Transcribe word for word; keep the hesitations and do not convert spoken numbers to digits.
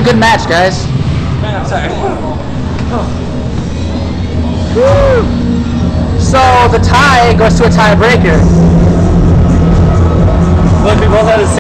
good match, guys. Man, I'm sorry. So the tie goes to a tiebreaker. Look, we both had the same.